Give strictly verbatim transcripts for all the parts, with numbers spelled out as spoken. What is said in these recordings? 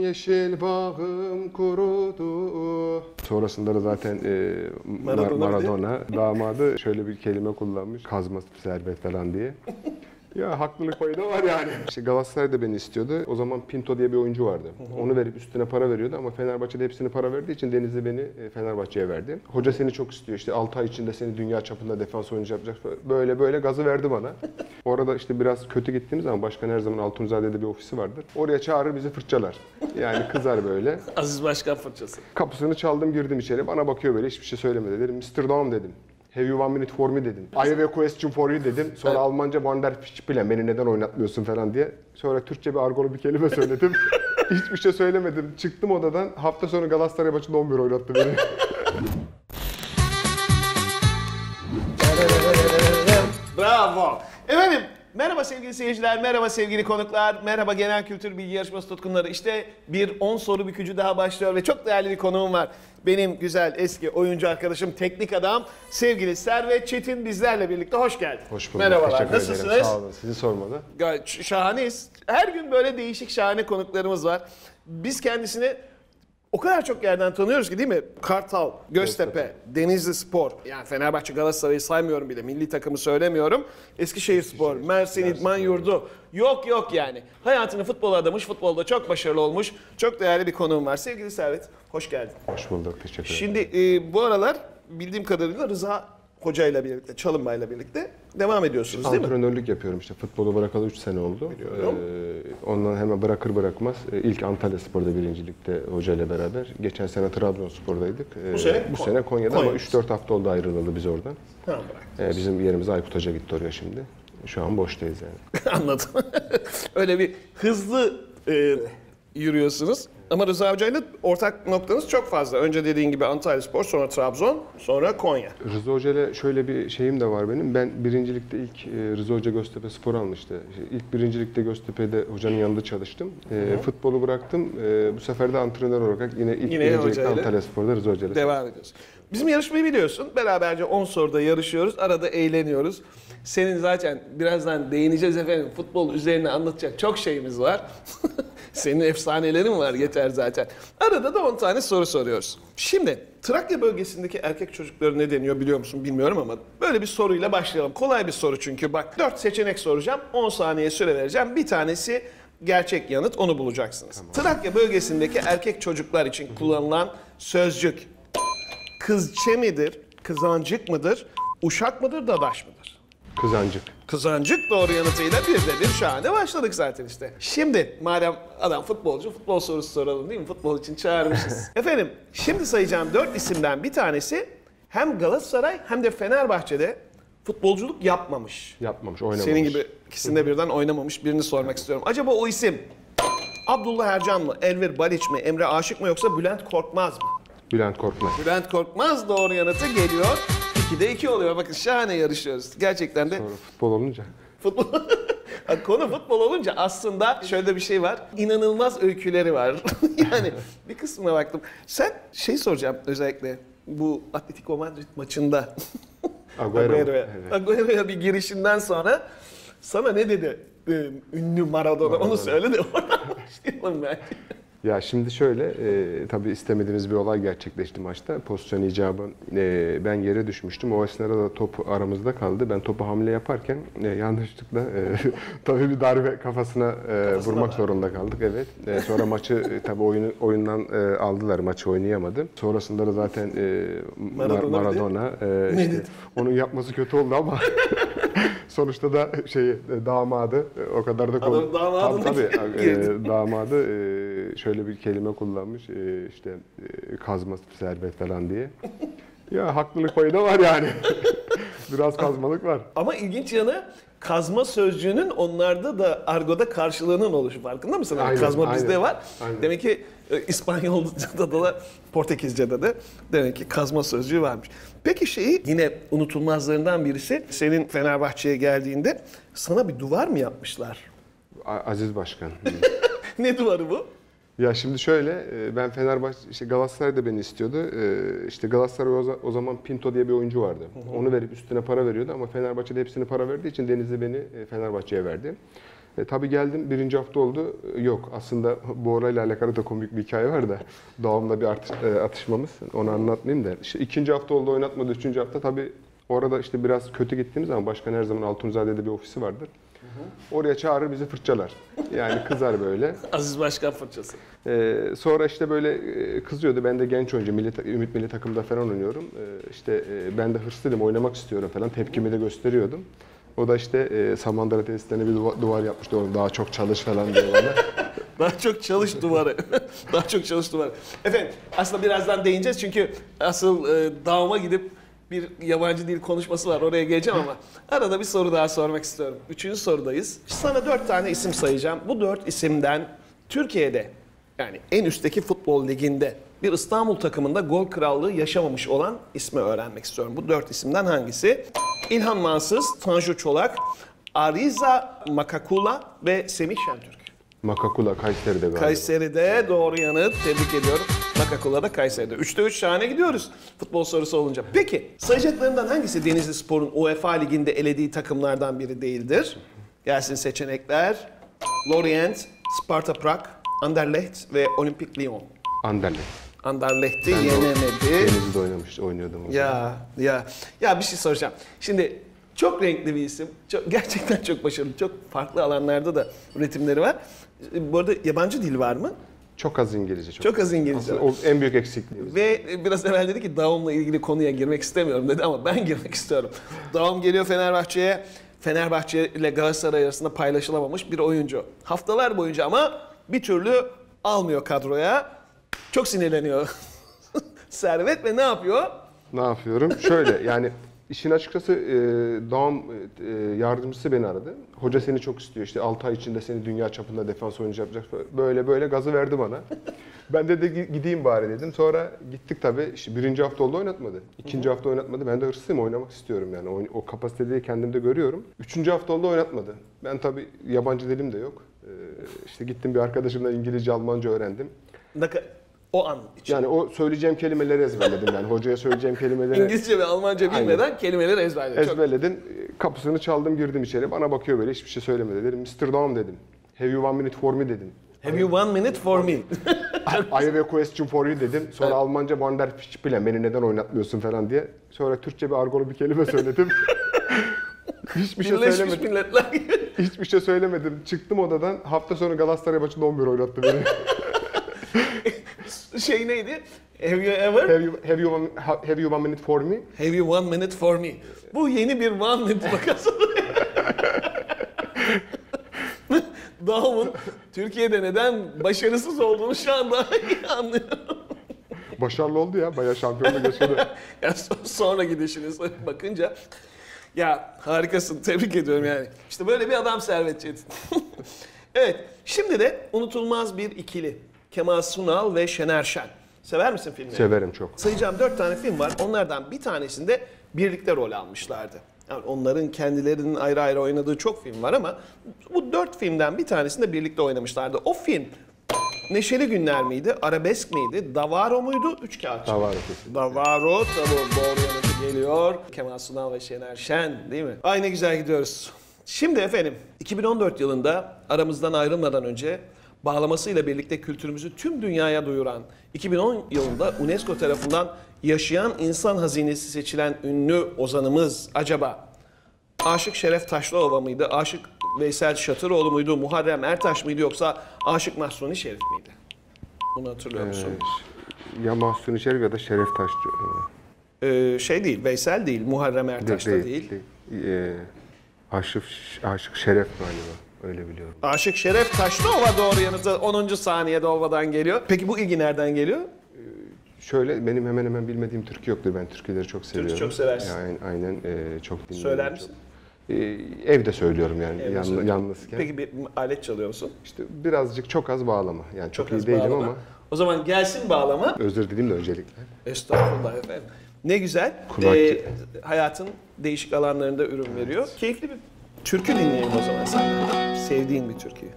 yeşil bağım kurudu. Sonrasında da zaten e, Maradona, Maradona damadı şöyle bir kelime kullanmış. Kazma servet falan diye. Ya haklılık payı da var yani. İşte Galatasaray da beni istiyordu. O zaman Pinto diye bir oyuncu vardı. Onu verip üstüne para veriyordu ama Fenerbahçe'de hepsini para verdiği için Denizli beni Fenerbahçe'ye verdi. Hoca seni çok istiyor. İşte altı ay içinde seni dünya çapında defans oyuncu yapacak. Böyle böyle gazı verdi bana. Orada işte biraz kötü gittiğimiz zaman başkan her zaman Altunizade'de bir ofisi vardır. Oraya çağırır bizi fırçalar. Yani kızar böyle. Aziz Başkan fırçası. Kapısını çaldım girdim içeri. Bana bakıyor böyle hiçbir şey söylemedi. Dedim mister Dom dedim. Have you one minute for me dedim. I have a question for you dedim. Sonra evet. Almanca Wander Spielen beni neden oynatmıyorsun falan diye. Sonra Türkçe bir argolu bir kelime söyledim. Hiçbir şey söylemedim. Çıktım odadan. Hafta sonu Galatasaray maçında on bir oynattı beni. Bravo. Efendim merhaba sevgili seyirciler, merhaba sevgili konuklar, merhaba genel kültür bilgi yarışması tutkunları. İşte bir on soru bükücü daha başlıyor ve çok değerli bir konuğum var. Benim güzel eski oyuncu arkadaşım, teknik adam, sevgili Servet Çetin bizlerle birlikte. Hoş geldin. Hoş bulduk. Merhabalar. Teşekkür Nasılsınız? ederim. Sağ olun. Sizi sormalı. Gayet şahaneyiz. Her gün böyle değişik şahane konuklarımız var. Biz kendisini o kadar çok yerden tanıyoruz ki değil mi? Kartal, Göztepe, Göztepe. Denizli Spor, yani Fenerbahçe, Galatasaray'ı saymıyorum bile, milli takımı söylemiyorum. Eskişehir Spor, Mersin, Mersin İdman Yurdu. Yok yok yani. Hayatını futbola adamış, futbolda çok başarılı olmuş, çok değerli bir konuğum var. Sevgili Servet, hoş geldin. Hoş bulduk, teşekkür ederim. Şimdi e, bu aralar bildiğim kadarıyla Rıza Hoca'yla birlikte, Çalınbay'la birlikte devam ediyorsunuz değil mi? Antrenörlük yapıyorum işte. Futbolu bırakalı üç sene oldu. Ee, ondan hemen bırakır bırakmaz ilk Antalya Spor'da birincilikte hocayla beraber. Geçen sene Trabzonspor'daydık. Ee, bu sene? Bu sene Konya'da Konya. Ama üç dört hafta oldu ayrılalı biz oradan. Tamam, ee, bizim yerimize Aykut Hoca gitti oraya şimdi. Şu an boştayız yani. Anladım. Öyle bir hızlı e, yürüyorsunuz. Ama Rıza Hoca'yla ortak noktanız çok fazla. Önce dediğin gibi Antalyaspor, sonra Trabzon, sonra Konya. Rıza Hoca'yla şöyle bir şeyim de var benim. Ben birincilikte ilk Rıza Hoca Göztepe Spor almıştı. İlk birincilikte Göztepe'de hocanın yanında çalıştım. E, futbolu bıraktım. E, bu sefer de antrenör olarak yine ilk yine birincilikte Antalyaspor'da Rıza Hoca'yla devam ediyoruz. Bizim yarışmayı biliyorsun. Beraberce on soruda yarışıyoruz. Arada eğleniyoruz. Senin zaten birazdan değineceğiz efendim. Futbol üzerine anlatacak çok şeyimiz var. Senin efsanelerin var yeter zaten. Arada da on tane soru soruyoruz. Şimdi Trakya bölgesindeki erkek çocukları ne deniyor biliyor musun bilmiyorum ama böyle bir soruyla başlayalım. Kolay bir soru çünkü bak dört seçenek soracağım. on saniye süre vereceğim. Bir tanesi gerçek yanıt, onu bulacaksınız. Tamam. Trakya bölgesindeki erkek çocuklar için kullanılan sözcük kızçe midir, kızancık mıdır, uşak mıdır, dadaş mıdır? Kızancık. Kızancık doğru yanıtıyla bir de bir şahane başladık zaten işte. Şimdi madem adam futbolcu, futbol sorusu soralım değil mi? Futbol için çağırmışız. Efendim şimdi sayacağım dört isimden bir tanesi hem Galatasaray hem de Fenerbahçe'de futbolculuk yapmamış. Yapmamış, oynamamış. Senin gibi ikisinde birden oynamamış birini sormak istiyorum. Acaba o isim Abdullah Ercan mı, Elver Baliç mi, Emre Aşık mı yoksa Bülent Korkmaz mı? Bülent Korkmaz. Bülent Korkmaz doğru yanıtı geliyor. ikide iki oluyor. Bakın şahane yarışıyoruz. Gerçekten de. Sonra futbol olunca. Futbol. Konu futbol olunca aslında şöyle bir şey var. İnanılmaz öyküleri var. Yani bir kısmına baktım. Sen şey soracağım özellikle bu Atletico Madrid maçında. Agüero'ya evet. Agüero'ya bir girişinden sonra sana ne dedi? Ee, ünlü Maradona. Maradona. Onu söyle de oradan başlayalım belki. Ya şimdi şöyle, e, tabii istemediğimiz bir olay gerçekleşti maçta. Pozisyon icabı e, ben yere düşmüştüm. O esnada da top aramızda kaldı. Ben topu hamle yaparken e, yanlışlıkla e, tabii bir darbe kafasına, e, vurmak var. zorunda kaldık. Evet. E, sonra maçı e, tabii oyunu, oyundan e, aldılar. Maçı oynayamadı. Sonrasında da zaten e, Maradona, Maradona e, işte, onun yapması kötü oldu ama sonuçta da şey damadı o kadar da konu. Damadı tabii, tabii e, damadı e, şöyle bir kelime kullanmış e, işte e, kazma servet falan diye. Ya haklılık payı da var yani. Biraz kazmalık var. Ama ilginç yanı kazma sözcüğünün onlarda da argoda karşılığının oluşu, farkında mısın? Aynen, kazma aynen, bizde var. Aynen. Demek ki e, İspanyolca'da da Portekizce'de de demek ki kazma sözcüğü varmış. Peki şeyi yine unutulmazlarından birisi, senin Fenerbahçe'ye geldiğinde sana bir duvar mı yapmışlar? Aziz Başkan. Ne duvarı bu? Ya şimdi şöyle, ben Fenerbahçe, işte Galatasaray da beni istiyordu. İşte Galatasaray o zaman Pinto diye bir oyuncu vardı. Hı hı. Onu verip üstüne para veriyordu ama Fenerbahçe'de hepsini para verdiği için Denizli beni Fenerbahçe'ye verdi. E, tabii geldim, birinci hafta oldu. E, Yok, aslında bu olayla alakalı da komik bir hikaye var da doğumla bir artış, e, atışmamız. Onu anlatmayayım da. İşte ikinci hafta oldu, oynatmadı. Üçüncü hafta tabii orada işte biraz kötü gittiğimiz zaman başkan her zaman Altunzade'de bir ofisi vardır. Oraya çağırır, bizi fırçalar. Yani kızar böyle. Aziz Başkan fırçası. Ee, sonra işte böyle e, kızıyordu. Ben de genç oyuncu, milli, ta- Ümit Milli Takımda falan oynuyorum. Ee, işte e, ben de hırslıydım, oynamak istiyorum falan. Tepkimi de gösteriyordum. O da işte e, Samandıra tesislerine bir duva- duvar yapmıştı. Oğlum daha çok çalış falan diyor bana. Daha çok çalış duvarı. Daha çok çalış duvarı. Efendim aslında birazdan değineceğiz çünkü asıl e, davama gidip bir yabancı dil konuşması var. Oraya geleceğim ama arada bir soru daha sormak istiyorum. Üçüncü sorudayız. Sana dört tane isim sayacağım. Bu dört isimden Türkiye'de yani en üstteki futbol liginde bir İstanbul takımında gol krallığı yaşamamış olan ismi öğrenmek istiyorum. Bu dört isimden hangisi? İlhan Mansız, Tanju Çolak, Ariza Makakula ve Semih Şentürk. Makakula Kayseri'de galiba. Kayseri'de doğru yanıt. Tebrik ediyorum. Makakula'da Kayseri'de. Üçte üç şahane gidiyoruz futbol sorusu olunca. Peki sayacaklarımdan hangisi Denizli Spor'un UEFA Ligi'nde elediği takımlardan biri değildir? Gelsin seçenekler. Lorient, Sparta Prag, Anderlecht ve Olympique Lyon. Anderlecht. Anderlecht'i yenemedi. Denizli'de oynamış, oynuyordum o zaman. Ya ya ya bir şey soracağım. Şimdi çok renkli bir isim. Çok, gerçekten çok başarılı. Çok farklı alanlarda da üretimleri var. Bu arada yabancı dil var mı? Çok az İngilizce. Çok, Çok az İngilizce Aslında var. o en büyük eksikliğimiz. Ve biraz evvel dedi ki Daum'la ilgili konuya girmek istemiyorum dedi ama ben girmek istiyorum. Daum geliyor Fenerbahçe'ye. Fenerbahçe ile Galatasaray arasında paylaşılamamış bir oyuncu. Haftalar boyunca ama bir türlü almıyor kadroya. Çok sinirleniyor. Servet ve ne yapıyor? Ne yapıyorum? Şöyle yani işin açıkçası e, Doğum e, yardımcısı beni aradı. Hoca seni çok istiyor işte altı ay içinde seni dünya çapında defans oyuncu yapacak. Böyle böyle gazı verdi bana. Ben de, de gideyim bari dedim. Sonra gittik tabii. İşte birinci hafta oldu oynatmadı. İkinci hafta oynatmadı. Ben de hırslıyım, oynamak istiyorum yani. O, o kapasiteyi kendimde görüyorum. Üçüncü hafta oldu oynatmadı. Ben tabii yabancı dilim de yok. E, işte gittim bir arkadaşımla İngilizce, Almanca öğrendim. Ne ka- O an için. Yani o söyleyeceğim kelimeleri ezberledim yani. Hocaya söyleyeceğim kelimeleri İngilizce ve Almanca bilmeden kelimeleri ezberledim. Çok- ezberledim. Kapısını çaldım, girdim içeri. Bana bakıyor böyle, hiçbir şey söylemedi. Dedim mister Daum dedim. Have you one minute for me dedim. Have you one minute for me? I have a question for you dedim. Sonra Almanca Wander Spielen, beni neden oynatmıyorsun falan diye. Sonra Türkçe bir argolu bir kelime söyledim. Hiçbir şey Birleşmiş söylemedim. Milletler gibi. Hiçbir şey söylemedim. Çıktım odadan. Hafta sonu Galatasaray maçında on bir oynattı beni. Şey neydi? Have you ever? have, you, have, you one, have you one minute for me? Have you one minute for me? Bu yeni bir one minute vakası. Daum'un Türkiye'de neden başarısız olduğunu şu an daha iyi anlıyorum. Başarılı oldu ya. Bayağı şampiyonluk yaşadı. Ya so- sonra gidişiniz bakınca ya harikasın, tebrik ediyorum yani. İşte böyle bir adam Servet Çetin. Evet, şimdi de unutulmaz bir ikili. Kemal Sunal ve Şener Şen. Sever misin filmleri? Severim çok. Sayacağım dört tane film var. Onlardan bir tanesinde birlikte rol almışlardı. Yani onların kendilerinin ayrı ayrı oynadığı çok film var ama bu dört filmden bir tanesinde birlikte oynamışlardı. O film Neşeli Günler miydi? Arabesk miydi? Davaro muydu? Üç Kağıtçı. Davaro kesin. Davaro tabii doğru yanıtı geliyor. Kemal Sunal ve Şener Şen değil mi? Ay ne güzel gidiyoruz. Şimdi efendim iki bin on dört yılında aramızdan ayrılmadan önce bağlamasıyla birlikte kültürümüzü tüm dünyaya duyuran, iki bin on yılında UNESCO tarafından yaşayan insan hazinesi seçilen ünlü ozanımız acaba Aşık Şeref Taşlıova mıydı? Aşık Veysel Şatıroğlu muydu? Muharrem Ertaş mıydı yoksa Aşık Mahsuni Şerif miydi? Bunu hatırlıyor musun? Ee, ya Mahsuni Şerif ya da Şeref Taşçı. Ee, şey değil, Veysel değil, Muharrem Ertaş da değil. değil. Ee, Aşık, Aşık Şeref galiba. Öyle biliyorum. Aşık Şeref Taşlıova doğru yanıtı onuncu saniyede olmadan geliyor. Peki bu ilgi nereden geliyor? Şöyle, benim hemen hemen bilmediğim türkü yoktur. Ben türküleri çok seviyorum. çok seversin. Yani, aynen e, çok dinliyorum. Söyler misin? Çok. E, evde söylüyorum yani Evde yan, söylüyorum. yalnızken. Peki bir alet çalıyor musun? İşte birazcık, çok az bağlama. Yani çok, iyi az değilim bağlama. ama O zaman gelsin bağlama. özür dileyim de öncelikle. Estağfurullah efendim. Ne güzel. Kulak- Ee, hayatın değişik alanlarında ürün veriyor. Keyifli bir türkü dinleyelim o zaman senden. Sevdiğin bir türküyü.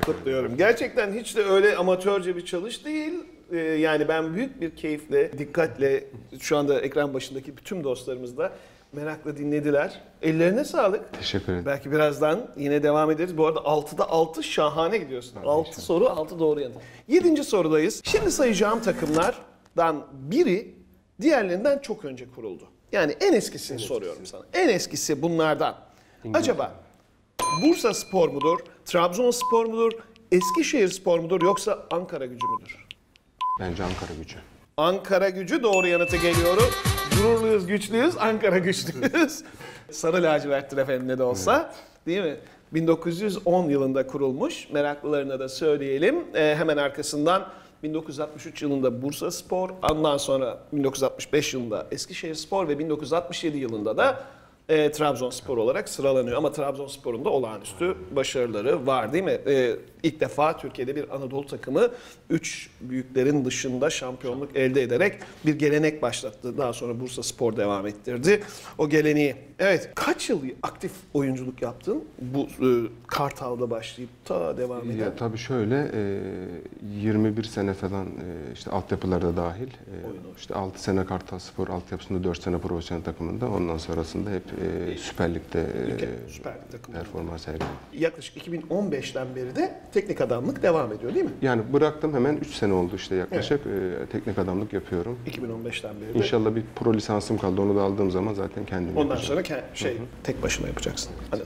kutluyorum. Gerçekten hiç de öyle amatörce bir çalış değil. Ee, yani ben büyük bir keyifle, dikkatle şu anda ekran başındaki bütün dostlarımız da merakla dinlediler. Ellerine sağlık. Teşekkür ederim. Belki birazdan yine devam ederiz. Bu arada altıda altı şahane gidiyorsun. altı soru, altı doğru yanıt. yedinci sorudayız. Şimdi sayacağım takımlardan biri diğerlerinden çok önce kuruldu. Yani en eskisini soruyorum sana. En eskisi bunlardan. Acaba Bursa Spor mudur, Trabzonspor mudur, Eskişehir Spor mudur yoksa Ankara Gücü müdür? Bence Ankara Gücü. Ankara Gücü doğru yanıtı geliyorum. Gururluyuz, güçlüyüz, Ankara güçlüyüz. Sarı laciverttir efendim ne de olsa. Değil mi? bin dokuz yüz on yılında kurulmuş. Meraklılarına da söyleyelim. Ee, hemen arkasından bin dokuz yüz altmış üç yılında Bursa Spor, ondan sonra bin dokuz yüz altmış beş yılında Eskişehir Spor ve bin dokuz yüz altmış yedi yılında da e, Trabzonspor olarak sıralanıyor. Ama Trabzonspor'un da olağanüstü başarıları var değil mi? E, ilk defa Türkiye'de bir Anadolu takımı üç büyüklerin dışında şampiyonluk elde ederek bir gelenek başlattı. Daha sonra Bursa Spor devam ettirdi o geleneği. Evet, kaç yıl aktif oyunculuk yaptın? Bu e, Kartal'da başlayıp ta devam eden. Ya tabii şöyle e, yirmi bir sene falan e, işte altyapılarda dahil. E, işte altı sene Kartal Spor altyapısında, dört sene profesyonel takımında. Ondan sonrasında hep e, Süper Lig'de e, Süper Lig takımı. performans sergiledim. Yaklaşık iki bin on beşten beri de teknik adamlık devam ediyor değil mi? Yani bıraktım hemen üç sene oldu işte yaklaşık. E, teknik adamlık yapıyorum. iki bin on beşten beri de. İnşallah bir pro lisansım kaldı. Onu da aldığım zaman zaten kendim Ondan yapacağım. sonra ke- şey tek başına yapacaksın. Anladım.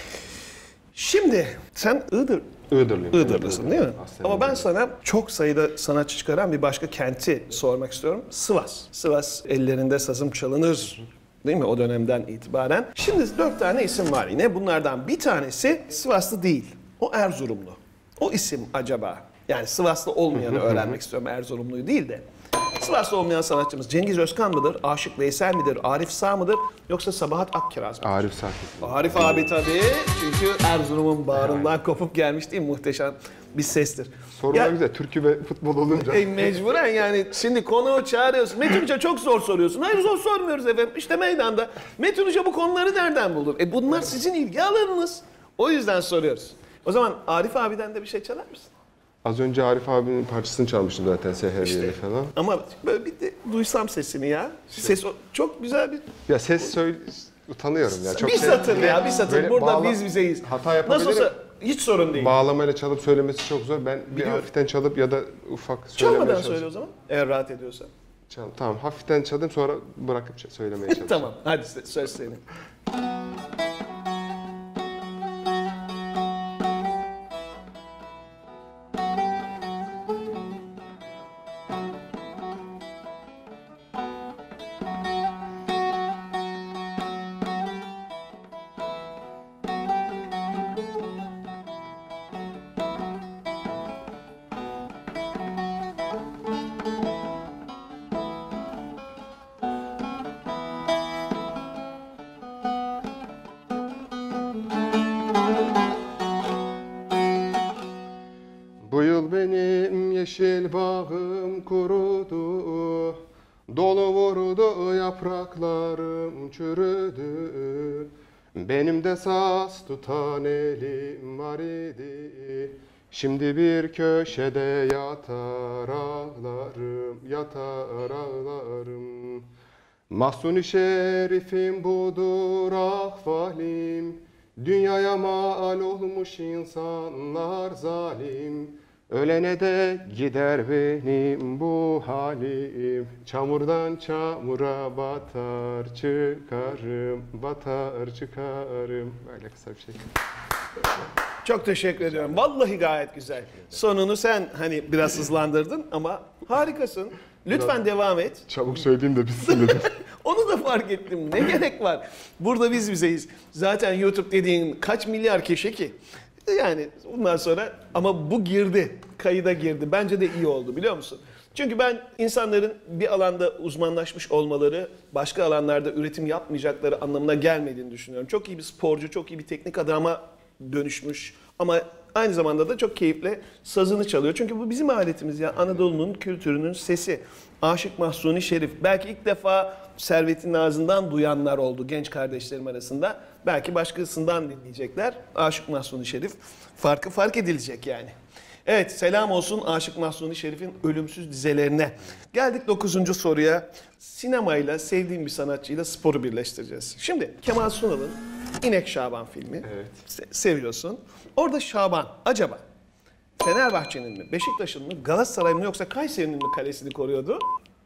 Şimdi sen Iğdır Iğdırlıyım. Iğdırlısın değil mi? Aslen Ama ben Iğdırlıyım. sana çok sayıda sanatçı çıkaran bir başka kenti sormak istiyorum. Sivas. Sivas ellerinde sazım çalınır. Değil mi? O dönemden itibaren. Şimdi dört tane isim var yine. Bunlardan bir tanesi Sivaslı değil. O Erzurumlu. O isim acaba? Yani Sivaslı olmayanı öğrenmek istiyorum. Erzurumluyu değil de. Sivaslı olmayan sanatçımız Cengiz Özkan mıdır? Aşık Veysel midir? Arif Sağ mıdır? Yoksa Sabahat Akkiraz mıdır? Arif Sakit. Arif abi tabii. Çünkü Erzurum'un bağrından kopup gelmiş değil mi? Muhteşem bir sestir. Sorular Ya- güzel. Türkü ve futbol olunca. E, mecburen yani şimdi konuğu çağırıyorsun. Metin Hoca çok zor soruyorsun. Hayır zor sormuyoruz efendim. İşte meydanda. Metin Hoca bu konuları nereden buldu? E bunlar sizin ilgi alanınız. O yüzden soruyoruz. O zaman Arif abiden de bir şey çalar mısın? Az önce Arif abinin parçasını çalmıştım zaten Seheriyeli falan. Ama böyle bir de duysam sesini ya. Ses o- çok güzel bir... Ya ses söyle utanıyorum ya. Çok bir şey- satır ya bir satır. Böyle Burada bağla- biz bizeyiz. Hata yapabilirim. Nasıl olsa hiç sorun değil. Bağlamayla çalıp söylemesi çok zor. Ben bir Biliyorum. hafiften çalıp ya da ufak söylemeye Çalmadan çalışayım. söyle o zaman. Eğer rahat ediyorsan. Çal, tamam hafiften çalayım sonra bırakıp ç- söylemeye çalışayım. Tamam. Hadi söz senin. Bu yıl benim yeşil bağım kurudu. Dolu vurdu yapraklarım çürüdü. Benim de saz tutan elim var idi. Şimdi bir köşede yatar ağlarım, yatar ağlarım. Mahsuni şerifim budur ahvalim. Dünyaya mal olmuş insanlar zalim. Ölene de gider benim bu halim. Çamurdan çamura batar çıkarım, batar çıkarım. Böyle kısa bir şey. Çok teşekkür ediyorum. Vallahi gayet güzel. Sonunu sen hani biraz hızlandırdın ama harikasın. Lütfen devam et. Çabuk söyleyeyim de bitsin dedim. Onu da fark ettim. Ne gerek var? Burada biz bizeyiz. Zaten YouTube dediğin kaç milyar kişi ki? Yani bundan sonra ama bu girdi. Kayıda girdi. Bence de iyi oldu biliyor musun? Çünkü ben insanların bir alanda uzmanlaşmış olmaları başka alanlarda üretim yapmayacakları anlamına gelmediğini düşünüyorum. Çok iyi bir sporcu, çok iyi bir teknik adama dönüşmüş ama Aynı zamanda da çok keyifle sazını çalıyor. Çünkü bu bizim aletimiz ya. Anadolu'nun kültürünün sesi. Aşık Mahzuni Şerif. Belki ilk defa Servet'in ağzından duyanlar oldu genç kardeşlerim arasında. Belki başkasından dinleyecekler. Aşık Mahzuni Şerif. Farkı fark edilecek yani. Evet, selam olsun Aşık Mahzuni Şerif'in ölümsüz dizelerine. Geldik dokuzuncu soruya. Sinemayla, sevdiğim bir sanatçıyla sporu birleştireceğiz. Şimdi Kemal Sunal'ın İnek Şaban filmi. Evet. Se- seviyorsun. Orada Şaban acaba Fenerbahçe'nin mi, Beşiktaş'ın mı, Galatasaray'ın mı yoksa Kayseri'nin mi kalesini koruyordu?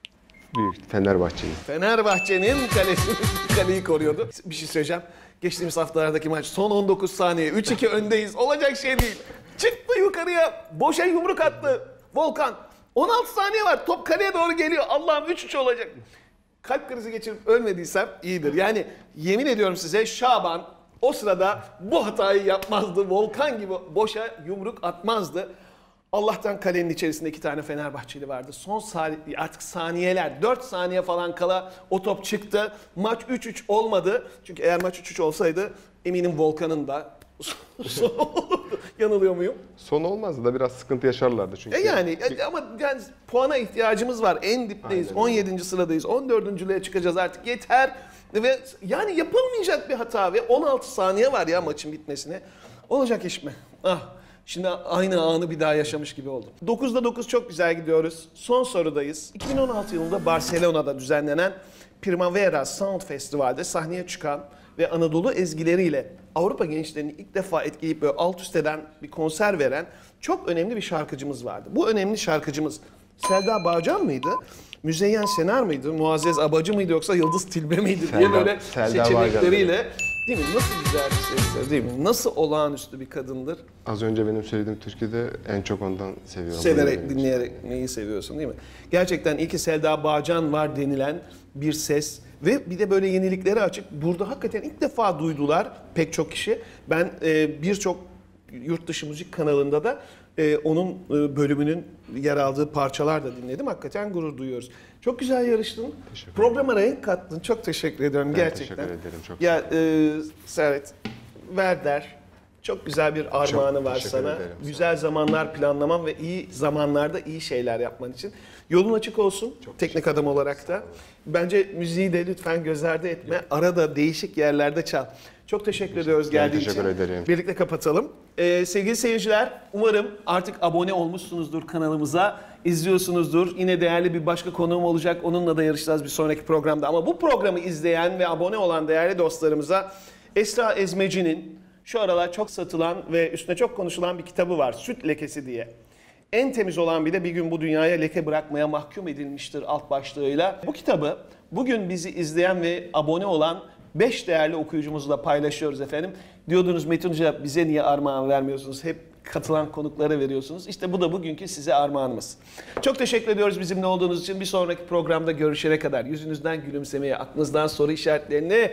Büyük Fenerbahçe'yi. Fenerbahçe'nin kalesini, kaleyi koruyordu. Bir şey söyleyeceğim. Geçtiğimiz haftalardaki maç son on dokuz saniye. üç iki öndeyiz. Olacak şey değil. Çıktı yukarıya. Boşa yumruk attı. Volkan. on altı saniye var. Top kaleye doğru geliyor. Allah'ım üç üç olacak. Kalp krizi geçirip ölmediysem iyidir. Yani yemin ediyorum size Şaban o sırada bu hatayı yapmazdı. Volkan gibi boşa yumruk atmazdı. Allah'tan kalenin içerisinde iki tane Fenerbahçeli vardı. Son saniye, artık saniyeler, dört saniye falan kala o top çıktı. Maç üç üç olmadı. Çünkü eğer maç üç üç olsaydı eminim Volkan'ın da sonu olurdu. Yanılıyor muyum? Son olmazdı da biraz sıkıntı yaşarlardı çünkü. E yani e, ama yani puana ihtiyacımız var. En dipteyiz. Aynen on yedinci sıradayız. on dördüncülüğe çıkacağız artık. Yeter. Ve yani yapılmayacak bir hata ve on altı saniye var ya maçın bitmesine. Olacak iş mi? Ah. Şimdi aynı anı bir daha yaşamış gibi oldum. dokuzda dokuz çok güzel gidiyoruz. Son sorudayız. iki bin on altı yılında Barcelona'da düzenlenen Primavera Sound Festival'de sahneye çıkan ve Anadolu ezgileriyle Avrupa gençlerini ilk defa etkileyip böyle alt üst eden bir konser veren çok önemli bir şarkıcımız vardı. Bu önemli şarkıcımız Selda Bağcan mıydı? Müzeyyen Senar mıydı? Muazzez Abacı mıydı yoksa Yıldız Tilbe miydi diye Selda- böyle Selda seçenekleriyle. Değil mi? Nasıl güzel bir sesler değil mi? Nasıl olağanüstü bir kadındır. Az önce benim söylediğim türküde en çok ondan seviyorum. Severek, Benim dinleyerek neyi seviyorsun değil mi? Gerçekten iyi ki Selda Bağcan var denilen bir ses ve bir de böyle yeniliklere açık. Burada hakikaten ilk defa duydular pek çok kişi. Ben e, birçok yurt dışı müzik kanalında da e, onun e, bölümünün yer aldığı parçalar da dinledim. Hakikaten gurur duyuyoruz. Çok güzel yarıştın. Teşekkür Programa renk kattın. Çok teşekkür ediyorum Ben gerçekten. teşekkür ederim, çok Ya e, Servet, Verder çok güzel bir armağanı var teşekkür sana. ederim. Güzel zamanlar planlaman ve iyi zamanlarda iyi şeyler yapman için. Yolun açık olsun teknik adam olarak da. Bence müziği de lütfen göz ardı etme. Arada değişik yerlerde çal. Çok teşekkür ediyoruz geldiğin için. teşekkür ederim. Birlikte kapatalım. Ee, sevgili seyirciler, umarım artık abone olmuşsunuzdur kanalımıza. İzliyorsunuzdur. Yine değerli bir başka konuğum olacak. Onunla da yarışacağız bir sonraki programda. Ama bu programı izleyen ve abone olan değerli dostlarımıza Esra Ezmeci'nin şu aralar çok satılan ve üstüne çok konuşulan bir kitabı var. Süt Lekesi diye. En temiz olan bile bir gün bu dünyaya leke bırakmaya mahkum edilmiştir alt başlığıyla. Bu kitabı bugün bizi izleyen ve abone olan beş değerli okuyucumuzla paylaşıyoruz efendim. Diyordunuz Metin Hoca bize niye armağan vermiyorsunuz? Hep katılan konuklara veriyorsunuz. İşte bu da bugünkü size armağanımız. Çok teşekkür ediyoruz bizimle olduğunuz için. Bir sonraki programda görüşene kadar yüzünüzden gülümsemeye, aklınızdan soru işaretlerini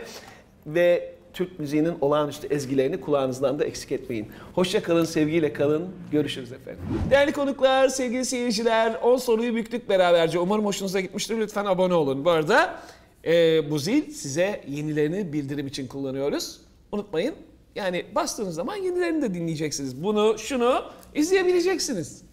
ve Türk müziğinin olağanüstü ezgilerini kulağınızdan da eksik etmeyin. Hoşça kalın, sevgiyle kalın. Görüşürüz efendim. Değerli konuklar, sevgili seyirciler, on soruyu büktük beraberce. Umarım hoşunuza gitmiştir. Lütfen abone olun. Bu arada e, bu zil size yenilerini bildirim için kullanıyoruz. Unutmayın. Yani bastığınız zaman yenilerini de dinleyeceksiniz. Bunu, şunu izleyebileceksiniz.